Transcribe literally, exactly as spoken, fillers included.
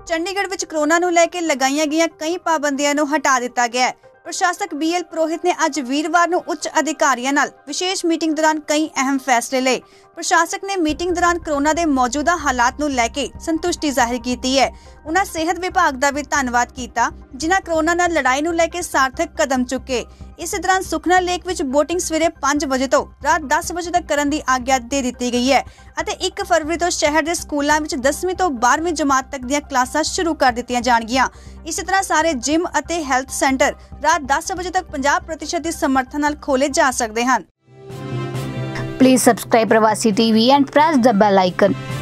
ਚੰਡੀਗੜ੍ਹ ਵਿੱਚ ਕਰੋਨਾ ਨੂੰ ਲੈ ਕੇ ਲਗਾਈਆਂ ਗਈਆਂ ਕਈ ਪਾਬੰਦੀਆਂ ਨੂੰ ਹਟਾ ਦਿੱਤਾ ਗਿਆ ਹੈ। प्रशासक बी एल पुरोहित ने अज वीरवार नूं उच्च अधिकारियों नाल विशेष मीटिंग दौरान कई अहम फैसले ले। प्रशासक ने मीटिंग दौरान कोरोना के मौजूदा हालात नूं लैके संतुष्टि जाहिर की है। उन्हां सेहत विभाग का भी धन्नवाद किया जिन्हां कोरोना नाल लड़ाई नूं लैके सार्थक कदम चुके। इस दौरान सुखना लेक विच बोटिंग सवेरे पांच बजे तो रात दस बजे तक करन दी आग्या दे दित्ती गई है अते एक फरवरी तो शहर के स्कूलों में दसवीं तो बारहवीं जमात तक दी क्लासां शुरू कर दित्तियां जाणगियां। इस तरह सारे जिम अते हैल्थ सेंटर रात दस बजे तक पचास प्रतिशत की समर्थन नाल खोले जा सकते हैं। Please subscribe Pravasi TV and press the bell icon.